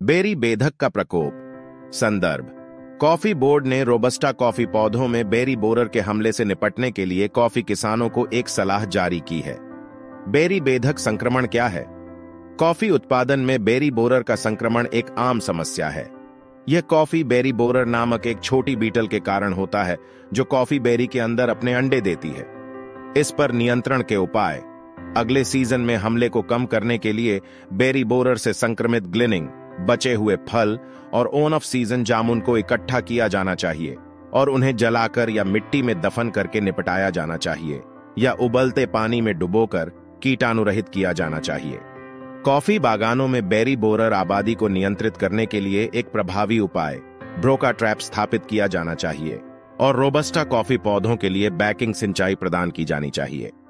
Berry बेधक का प्रकोप। संदर्भ: कॉफी बोर्ड ने रोबस्टा कॉफी पौधों में बेरी बोरर के हमले से निपटने के लिए कॉफी किसानों को एक सलाह जारी की है। बेरी बेधक संक्रमण क्या है? कॉफी उत्पादन में बेरी बोरर का संक्रमण एक आम समस्या है। यह कॉफी बेरी बोरर नामक एक छोटी बीटल के कारण होता है जो कॉफी बेरी के अंदर अपने अंडे देती है। इस पर नियंत्रण के उपाय: अगले सीजन में हमले को कम करने के लिए बेरी बोरर से संक्रमित ग्लिनिंग, बचे हुए फल और ऑन ऑफ सीजन जामुन को इकट्ठा किया जाना चाहिए और उन्हें जलाकर या मिट्टी में दफन करके निपटाया जाना चाहिए या उबलते पानी में डुबोकर कीटाणुरहित किया जाना चाहिए। कॉफी बागानों में बेरी बोरर आबादी को नियंत्रित करने के लिए एक प्रभावी उपाय ब्रोका ट्रैप स्थापित किया जाना चाहिए और रोबस्टा कॉफी पौधों के लिए बैकिंग सिंचाई प्रदान की जानी चाहिए।